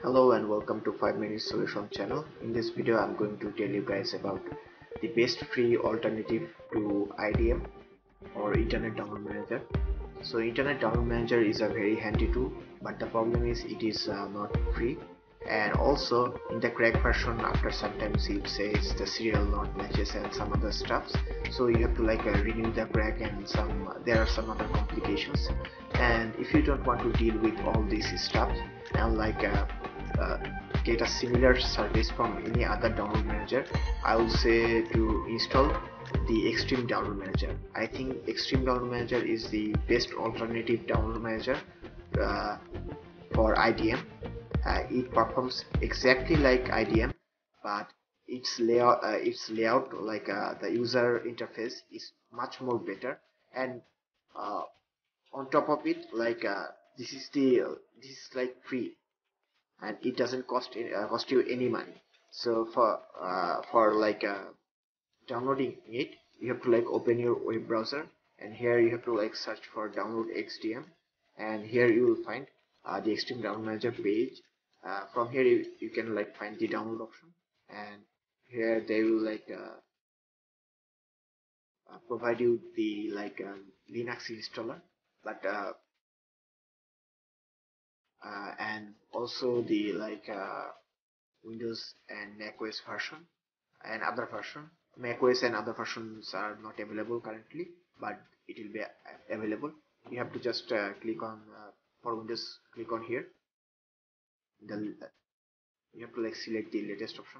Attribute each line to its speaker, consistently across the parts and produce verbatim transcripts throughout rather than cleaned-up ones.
Speaker 1: Hello and welcome to five minute solution channel. In this video I'm going to tell you guys about the best free alternative to I D M or Internet Download Manager. So Internet Download Manager is a very handy tool, but the problem is it is uh, not free, and also in the crack version after sometimes it says the serial not matches and some other stuffs, so you have to like uh, renew the crack and some uh, there are some other complications. And if you don't want to deal with all this stuff and like uh, uh, get a similar service from any other download manager, I would say to install the Xtreme download manager. I think Xtreme download manager is the best alternative download manager uh, for I D M. Uh, it performs exactly like I D M, but its layout, uh, its layout like uh, the user interface is much more better, and uh, on top of it, like uh, this is the uh, this is like free, and it doesn't cost uh, cost you any money. So for uh, for like uh, downloading it, you have to like open your web browser, and here you have to like search for download X D M, and here you will find uh, the Xtreme download manager page. Uh, from here you, you can like find the download option, and here they will like uh, uh, provide you the like um, Linux installer, but uh, uh, and also the like uh, Windows and macOS version and other version. macOS and other versions are not available currently, but it will be available. You have to just uh, click on uh, for Windows, click on here. The you have to like select the latest option.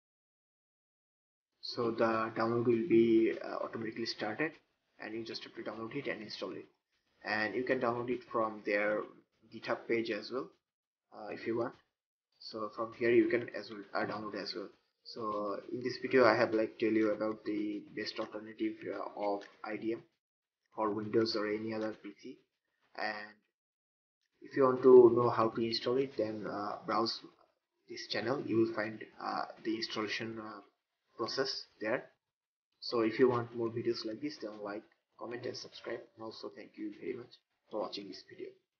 Speaker 1: So the download will be uh, automatically started, and you just have to download it and install it. And you can download it from their GitHub page as well, uh, if you want. So from here you can as well uh, download as well. So in this video I have like tell you about the best alternative uh, of I D M for Windows or any other P C. And if you want to know how to install it, then uh, browse this channel. You will find uh, the installation uh, process there. So if you want more videos like this, then like, comment and subscribe. And also thank you very much for watching this video.